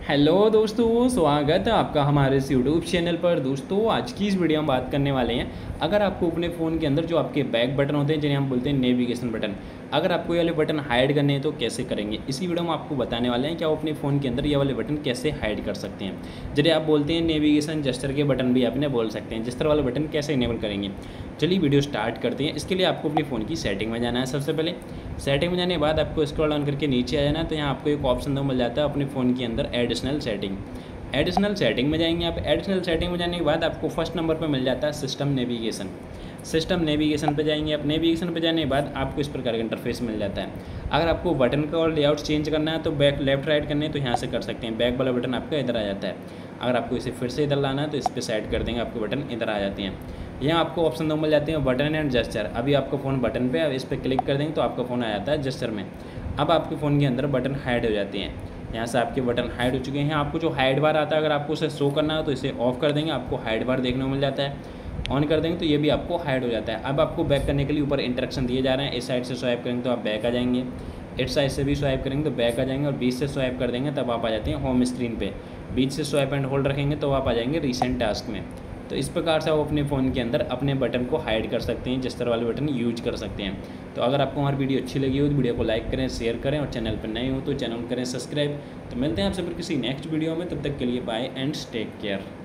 Hello दोस्तों, स्वागत है आपका हमारे इस यूट्यूब चैनल पर। दोस्तों आज की इस वीडियो में बात करने वाले हैं, अगर आपको अपने फ़ोन के अंदर जो आपके बैक बटन होते हैं जिन्हें हम बोलते हैं नेविगेशन बटन, अगर आपको ये वाले बटन हाइड करने हैं तो कैसे करेंगे। इसी वीडियो में आपको बताने वाले हैं कि आप अपने फ़ोन के अंदर ये वाले बटन कैसे हाइड कर सकते हैं। जिन्हें आप बोलते हैं नेविगेशन जेस्चर के बटन भी आपने बोल सकते हैं। जेस्चर वाले बटन कैसे इनेबल करेंगे, चलिए वीडियो स्टार्ट करते हैं। इसके लिए आपको अपने फ़ोन की सेटिंग में जाना है। सबसे पहले सेटिंग में जाने के बाद आपको स्क्रॉल ऑन करके नीचे आ जाना है, तो यहाँ आपको एक ऑप्शन दो मिल जाता है अपने फ़ोन के अंदर एडिशनल सेटिंग। एडिशनल सेटिंग में जाएंगे आप। एडिशनल सेटिंग में जाने के बाद आपको फर्स्ट नंबर पर मिल जाता है सिस्टम नेविगेशन। सिस्टम नेविगेशन पे जाएंगे आप। नेविगेशन पे जाने के बाद आपको इस प्रकार का इंटरफेस मिल जाता है। अगर आपको बटन का और लेआउट चेंज करना है तो बैक लेफ्ट राइट करने तो यहाँ से कर सकते हैं। बैक वाला बटन आपका इधर आ जाता है। अगर आपको इसे फिर से इधर लाना है तो इस पर साइड कर देंगे, आपके बटन इधर आ जाते हैं। यहाँ आपको ऑप्शन दो मिल जाते हैं बटन एंड जेस्चर। अभी आपका फ़ोन बटन पे, अब इस पर क्लिक कर देंगे तो आपका फ़ोन आ जाता है जेस्चर में। अब आपके फ़ोन के अंदर बटन हाइड हो जाते हैं। यहाँ से आपके बटन हाइड हो चुके हैं। आपको जो हाइड बार आता है, अगर आपको उसे शो करना है तो इसे ऑफ कर देंगे, आपको हाइड बार देखने को मिल जाता है। ऑन कर देंगे तो ये भी आपको हाइड हो जाता है। अब आपको बैक करने के लिए ऊपर इंस्ट्रक्शन दिए जा रहे हैं। इस साइड से स्वाइप करेंगे तो आप बैक आ जाएंगे, इस साइड से भी स्वाइप करेंगे तो बैक आ जाएंगे, और बीच से स्वाइप कर देंगे तब आप आ जाते हैं होम स्क्रीन पे। बीच से स्वाइप एंड होल्ड रखेंगे तो आप आ जाएंगे रिसेंट टास्क में। तो इस प्रकार से आप अपने फ़ोन के अंदर अपने बटन को हाइड कर सकते हैं, जिस तरह वाले बटन यूज कर सकते हैं। तो अगर आपको हमारी वीडियो अच्छी लगी हो तो वीडियो को लाइक करें, शेयर करें, और चैनल पर नए हो तो चैनल करें सब्सक्राइब। तो मिलते हैं आपसे फिर किसी नेक्स्ट वीडियो में, तब तक के लिए बाय एंड टेक केयर।